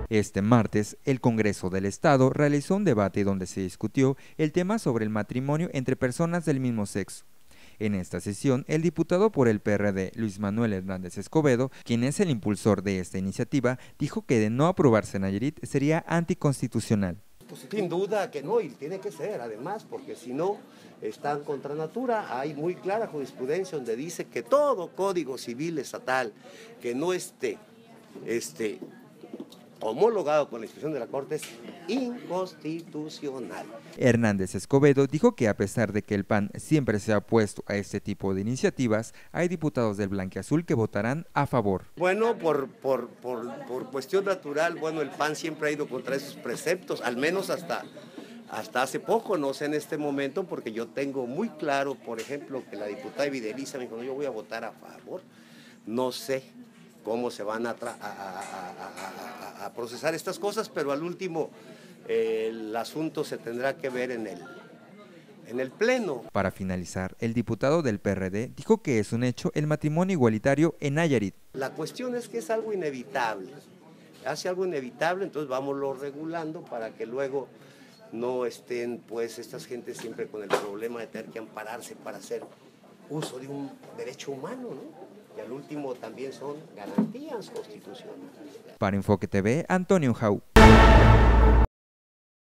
Este martes, el Congreso del Estado realizó un debate donde se discutió el tema sobre el matrimonio entre personas del mismo sexo. En esta sesión, el diputado por el PRD, Luis Manuel Hernández Escobedo, quien es el impulsor de esta iniciativa, dijo que de no aprobarse en Nayarit sería anticonstitucional. Sin duda que no, y tiene que ser además, porque si no, están contra natura. Hay muy clara jurisprudencia donde dice que todo código civil estatal que no esté homologado con la disposición de la Corte es inconstitucional. Hernández Escobedo dijo que a pesar de que el PAN siempre se ha opuesto a este tipo de iniciativas, hay diputados del Blanquiazul que votarán a favor. Bueno, por cuestión natural, bueno, el PAN siempre ha ido contra esos preceptos, al menos hasta hace poco, no sé en este momento, porque yo tengo muy claro, por ejemplo, que la diputada Videliza me dijo, no, yo voy a votar a favor, no sé cómo se van a procesar estas cosas, pero al último el asunto se tendrá que ver en el Pleno. Para finalizar, el diputado del PRD dijo que es un hecho el matrimonio igualitario en Nayarit. La cuestión es que es algo inevitable, hace algo inevitable, entonces vámoslo regulando para que luego no estén pues estas gentes siempre con el problema de tener que ampararse para hacer uso de un derecho humano, ¿no? Y al último también son garantías constitucionales. Para Enfoque TV, Antonio Jau.